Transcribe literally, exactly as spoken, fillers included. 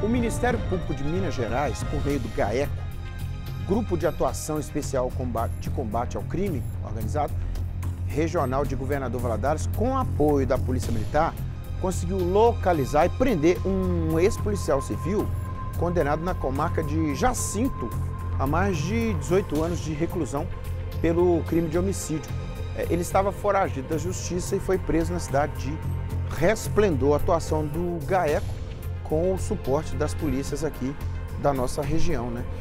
O Ministério Público de Minas Gerais, por meio do GAECO, Grupo de Atuação Especial de Combate ao Crime Organizado, Regional de Governador Valadares, com apoio da Polícia Militar, conseguiu localizar e prender um ex-policial civil condenado na comarca de Jacinto a mais de dezoito anos de reclusão pelo crime de homicídio. Ele estava foragido da justiça e foi preso na cidade de Resplendor. A atuação do GAECO com o suporte das polícias aqui da nossa região, né?